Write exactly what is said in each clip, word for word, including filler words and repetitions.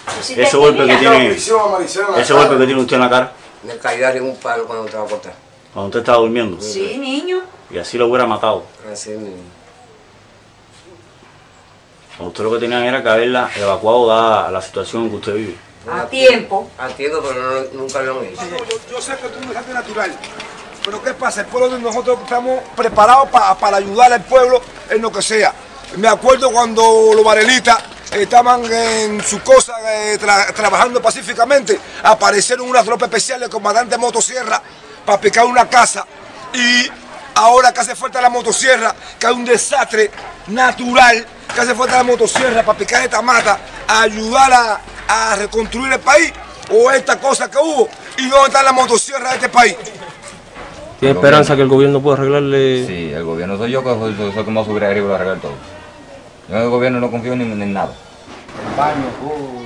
Ese golpe que tiene, ese golpe que tiene usted en la cara. Me caí de un palo cuando estaba acostado. Cuando usted estaba durmiendo. Sí, niño. Y así lo hubiera matado. Así mismo. Usted lo que tenían era que haberla evacuado dada la situación en que usted vive. A tiempo. A tiempo, pero no, nunca lo han hecho. Yo, yo sé que tú no eres natural, pero ¿qué pasa? El pueblo de nosotros estamos preparados pa, para ayudar al pueblo en lo que sea. Me acuerdo cuando los barelitas estaban en sus cosas eh, tra, trabajando pacíficamente, aparecieron unas tropas especiales, el comandante motosierra, para picar una casa. Y ahora que hace falta la motosierra, que hay un desastre natural, que hace falta la motosierra para picar esta mata, a ayudar a, a reconstruir el país, o esta cosa que hubo, y dónde está la motosierra de este país. ¿Tiene esperanza que el gobierno pueda arreglarle? Sí, el gobierno soy yo que soy, soy, soy que más subiré arriba a arreglar todo. Yo en el gobierno no confío ni en nada. El baño, todo.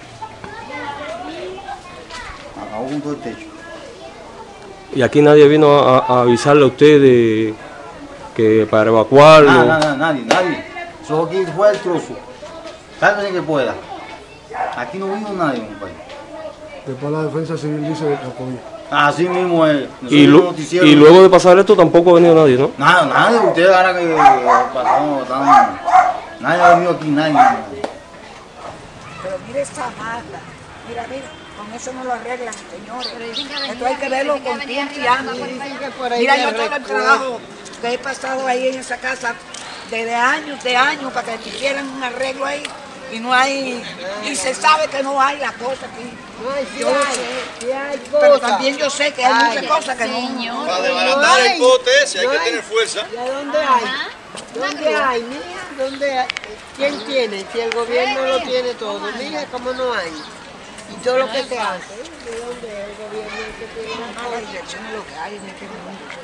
Acabó con todo el techo. ¿Y aquí nadie vino a, a avisarle a usted de que para evacuarlo? Nada, nada, nadie, nadie. Solo aquí fue el trozo. Sálvese que pueda. Aquí no vino nadie, compadre. Después la defensa civil dice que apoya. Así mismo es. Y, lo, y luego de pasar esto tampoco ha venido nadie, ¿no? Nada, nadie. Ustedes ahora que pasamos, están... Nadie ha venido aquí, nadie. Pero mire esa mata. Mira, mira. Con eso no lo arreglan, señores. Esto hay que verlo con tiempo y hambre. Mira, yo todo el trabajo que he pasado ahí en esa casa desde años, de años, para que hicieran un arreglo ahí. Y no hay, y se sabe que no hay la cosa aquí. Yo lo sé. Sí hay Pero cosas. también yo sé que hay Ay, muchas cosas que no. Para desbaratar el bote ese hay no que hay. tener fuerza. ¿Y a dónde hay? ¿Dónde hay, mija? ¿Dónde hay? ¿Quién tiene? Si el gobierno lo tiene todo, mija, ¿cómo no hay? Y todo lo que se hace, ¿de dónde es el gobierno el que tiene las No, la cosas? dirección es lo que hay en este mundo.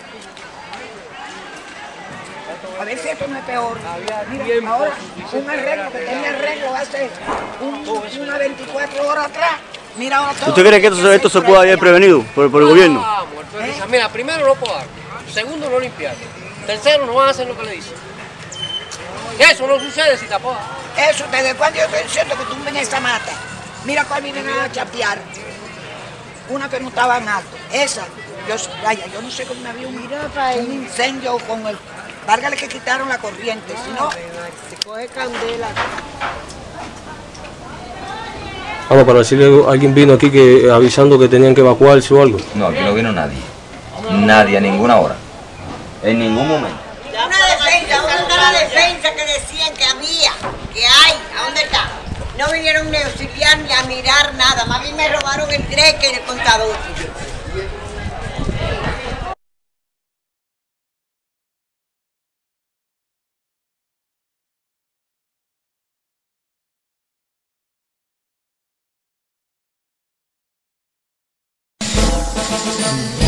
A ver si esto no es peor. Mira, ahora un arreglo que tenía arreglo hace un, una veinticuatro horas atrás. Mira ahora todo. ¿Usted cree que esto, esto se puede haber prevenido por, por el gobierno? Ah, muerto de risa. Mira, primero no podar, segundo no limpiar, tercero no van a hacer lo que le dicen. Eso no sucede si tapas. Eso, desde cuando yo estoy diciendo que tumben esa mata. Mira cuál vienen a chapear. Una que no estaba en alto. Esa, yo, vaya, yo no sé cómo había un, un incendio con el... Válgale que quitaron la corriente, si no... Se coge candela. Vamos, para decirle, alguien vino aquí que avisando que tenían que evacuarse o algo. No, aquí no vino nadie. Nadie a ninguna hora. En ningún momento. Una defensa, ¿dónde está la defensa que decían que había? Que hay, ¿a dónde está? No vinieron ni a auxiliar ni a mirar nada, más bien me robaron el greque y el contador. Mm.